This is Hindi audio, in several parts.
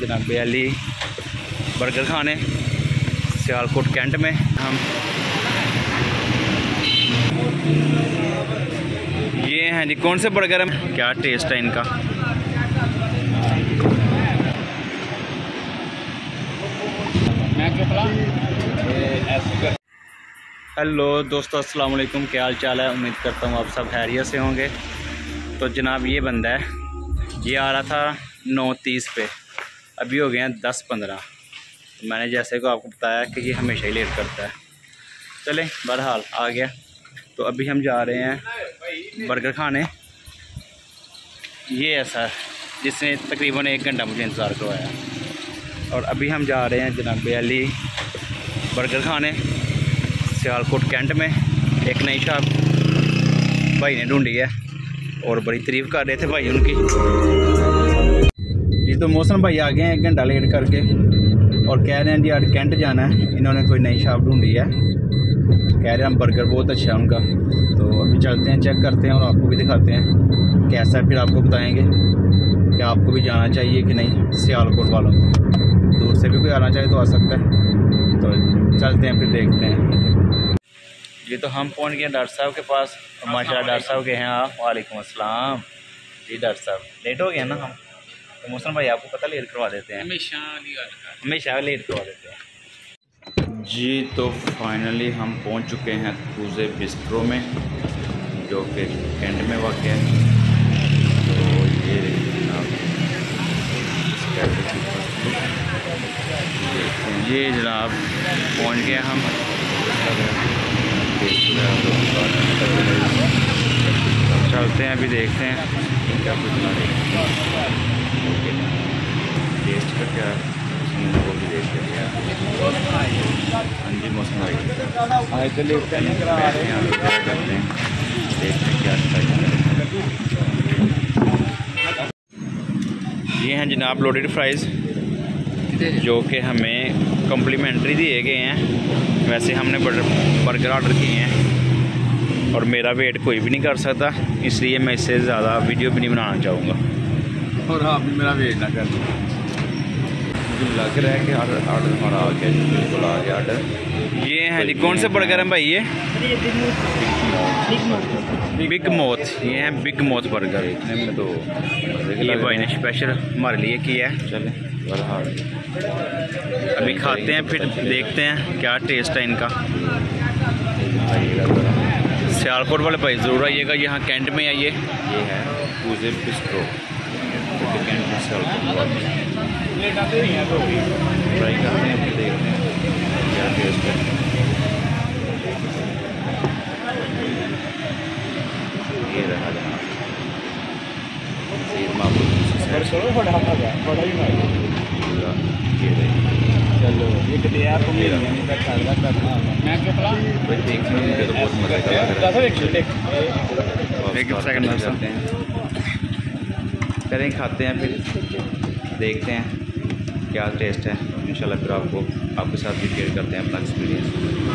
जनाब अली बर्गर खाने सियालकोट कैंट में हम। ये हैं जी कौन से बर्गर हैं, क्या टेस्ट है इनका। हेलो दोस्तों, अस्सलाम वालेकुम, क्या हाल चाल है। उम्मीद करता हूँ आप सब खैरियत से होंगे। तो जनाब ये बंदा है, ये आ रहा था 9:30 पे, अभी हो गए हैं 10:15। तो मैंने जैसे को आपको बताया कि ये हमेशा ही लेट करता है। चलें बहरहाल आ गया। तो अभी हम जा रहे हैं बर्गर खाने। ये है सर जिसने तकरीबन 1 घंटा मुझे इंतज़ार करवाया। और अभी हम जा रहे हैं जनाब अली बर्गर खाने सियालकोट कैंट में। एक नई शॉप भाई ने ढूंढी है और बड़ी तारीफ़ कर रहे थे भाई उनकी। ये तो मौसम भाई आ गए हैं 1 घंटा लेट करके और कह रहे हैं जी आज कैंट जाना है। इन्होंने कोई नई शॉप ढूंढी है, कह रहे हैं हम बर्गर बहुत अच्छा है उनका। तो अभी चलते हैं, चेक करते हैं और आपको भी दिखाते हैं कैसा है, फिर आपको बताएंगे कि आपको भी जाना चाहिए कि नहीं। सियालकोट वालों को दूर से भी कोई आना चाहे तो आ सकता है। तो चलते हैं फिर देखते हैं। ये तो हम पहुंच गए डॉक्टर साहब के पास। माशाल्लाह डॉक्टर साहब के हैं आप। वालेकुम अस्सलाम जी। डॉक्टर साहब लेट हो गए ना हम, तो मौसम भाई आपको पता लेट करवा देते हैं, हमेशा लेट करवा देते हैं जी। तो फाइनली हम पहुंच चुके हैं कूजे बिस्ट्रो में, जो कि कैंट में वाक़ है। तो ये ये जनाब पहुंच गए हम। चलते हैं अभी देखते हैं क्या कुछ टेस्ट का क्या वो भी देख लेते हैं। हाँ जी मौसम आए तो देखते हैं क्या। ये हैं जनाब लोडेड फ्राइज़ जो कि हमें कम्प्लीमेंट्री दिए गए हैं। वैसे हमने बर्गर ऑर्डर किए हैं और मेरा वेट कोई भी नहीं कर सकता, इसलिए मैं इससे ज़्यादा वीडियो भी नहीं बनाना चाहूँगा। और आप भी मेरा वेट ना कर। मुझे लग रहा है कि ऑर्डर हमारा आ गया, बिल्कुल आ गया ऑर्डर। ये हैं जी कौन से बर्गर हैं भाई, ये बिग मौत। ये हैं बिग मौत बर्गर। इतने में तो ये भाई ने स्पेशल हमारे लिए किया है। चलें अभी खाते हैं फिर देखते हैं क्या टेस्ट है इनका। सियालकोट वाले भाई ज़रूर आइएगा, यहाँ कैंट में आइए। ये है कूजे बिस्ट्रो कैंट में सियालकोट। ट्राई करते हैं फिर देखते हैं क्या टेस्ट है। ये रहा जनाब चलो एक करें खाते हैं फिर देखते हैं क्या टेस्ट है। इंशाल्लाह फिर आपके साथ भी शेयर करते हैं अपना एक्सपीरियंस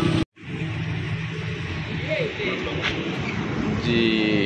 जी।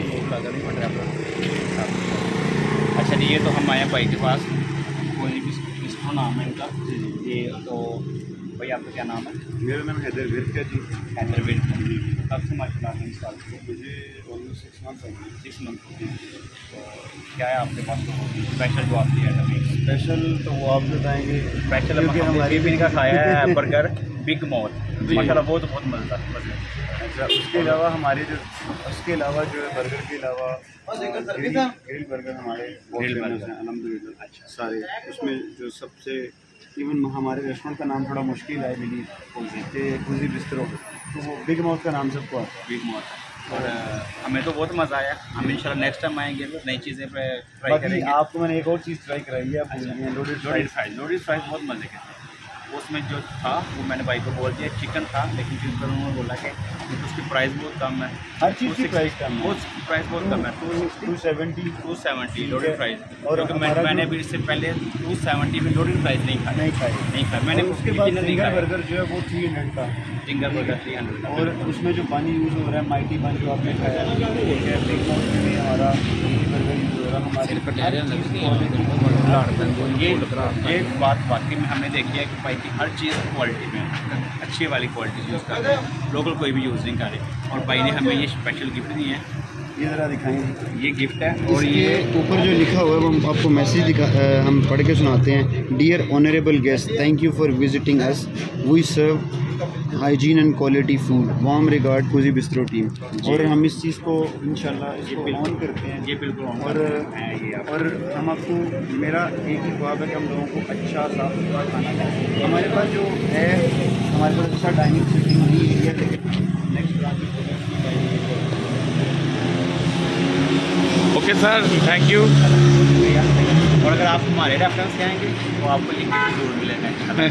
अच्छा जी, ये तो हम आए भाई के पास, कोई बिस्ट्रो नाम है इनका। ये तो भाई आपका क्या नाम है? मेरा नाम हैदर विर्क है जी। हैदर विर्क। कब से माशाल्लाह इंस्टॉल मुझे ऑलमोस्ट 6 मंथ हो गए। 6 मंथ। तो क्या है आपके पास स्पेशल जो आपकी है? स्पेशल तो वो आप बताएंगे। स्पेशल हमारे भी इनका खाया है बर्गर बिग मौत, माशाल्लाह बहुत मज़ेदार। अच्छा, उसके अलावा हमारे जो है बर्गर के अलावा ग्रिल बर्गर हमारे बहुत फेमस हैं अल्हम्दुलिल्लाह। अच्छा, सारे उसमें जो सबसे इवन हमारे रेस्टोरेंट का नाम थोड़ा मुश्किल है बिलीव कूजे बिस्ट्रो, तो वो बिग माउथ का नाम सबको आता है, बिग माउथ। और हमें तो बहुत मज़ा आया। हम इंशाल्लाह नेक्स्ट टाइम आएंगे तो नई चीज़ें ट्राई करेंगे। आपको मैंने एक और चीज़ ट्राई कराई है, आप लोडेड फ्राइज बहुत मज़े के थे। उसमें जो था वो मैंने भाई को बोल दिया, चिकन था, लेकिन फिर पर उन्होंने बोला कि उसकी प्राइस बहुत कम है। हर चीज़ की प्राइस कम है, प्राइस बहुत कम है। 270 लोडेड प्राइस। और मैंने भी इससे पहले 270 में लोडेड प्राइस नहीं खाया। मैंने उसके बाद जिंगर बर्गर जो है वो 300 का, जिंगर बर्गर 300 का। और उसमें जो पानी यूज़ हो रहा है माइटी पानी जो आपने खाया, ठीक है, बिग माउथ में हमारा बर्गर ये बात वाकई में हमने देखी है कि भाई की हर चीज़ क्वालिटी में अच्छी वाली क्वालिटी यूज़ कर रहे हैं, लोकल कोई भी यूज़ नहीं कर रहे। और भाई ने हमें ये स्पेशल गिफ्ट दी है, ये ज़रा दिखाएंगे। ये गिफ्ट है और ये ऊपर जो लिखा हुआ है हम आपको मैसेज हम पढ़ के सुनाते हैं। Dear honourable guest, thank you for visiting us, we serve hygiene and quality food, warm regard Kuji bistro team. और हम इस चीज़ को इंशाल्लाह इसको ऑन करते हैं। ये बिल्कुल और हम आपको, मेरा एक ही ख्वाब है कि हम लोगों को अच्छा साफ सुथरा खाना खाएं। हमारे पास जो है, हमारे पास अच्छा डाइनिंग सिटिंग नहीं एरिया है। Next okay sir, thank you. और अगर आप हमारे रेफरेंस से आएंगे तो आपको ये गिफ्ट जरूर मिलेगा।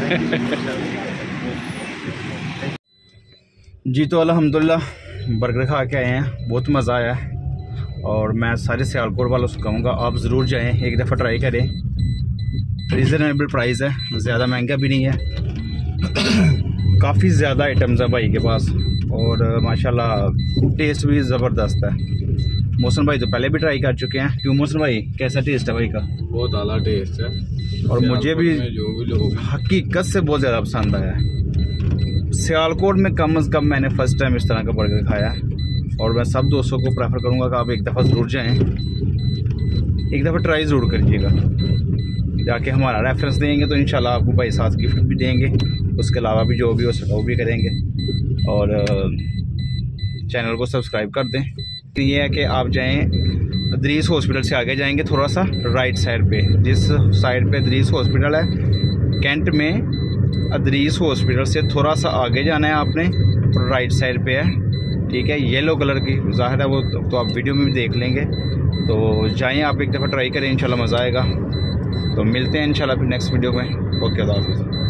जी तो अल्हम्दुलिल्लाह बर्गर खा के आए हैं, बहुत मज़ा आया है। और मैं सारे सियालकोट वालों से कहूँगा आप ज़रूर जाएं, एक दफ़ा ट्राई करें। रीज़नेबल प्राइस है, ज़्यादा महंगा भी नहीं है। काफ़ी ज़्यादा आइटम्स है भाई के पास और माशाल्लाह टेस्ट भी ज़बरदस्त है। मोहसिन भाई तो पहले भी ट्राई कर चुके हैं। क्यों मोहसिन भाई, कैसा टेस्ट है भाई का? बहुत आला टेस्ट है और मुझे भी जो भी लोग हकीकत से बहुत ज़्यादा पसंद आया है। सियालकोट में कम से कम मैंने फ़र्स्ट टाइम इस तरह का बर्गर खाया है और मैं सब दोस्तों को प्रेफर करूँगा कि आप एक दफ़ा ज़रूर जाएं, एक दफ़ा ट्राई ज़रूर करिएगा। जाके हमारा रेफरेंस देंगे तो इंशाल्लाह आपको भाई साथ गिफ्ट भी देंगे, उसके अलावा भी जो भी हो सका वो भी करेंगे। और चैनल को सब्सक्राइब कर दें। ये है कि आप जाएं अदरीस हॉस्पिटल से आगे जाएंगे थोड़ा सा राइट साइड पे, जिस साइड पे अदरीस हॉस्पिटल है कैंट में, अदरीस हॉस्पिटल से थोड़ा सा आगे जाना है आपने, राइट साइड पे है, ठीक है। येलो कलर की ज़ाहिर है वो तो आप वीडियो में भी देख लेंगे। तो जाएं आप एक दफ़ा ट्राई करें, इंशाल्लाह मज़ा आएगा। तो मिलते हैं इंशाल्लाह फिर नेक्स्ट वीडियो में। ओके, अल्लाह हाफ़िज़।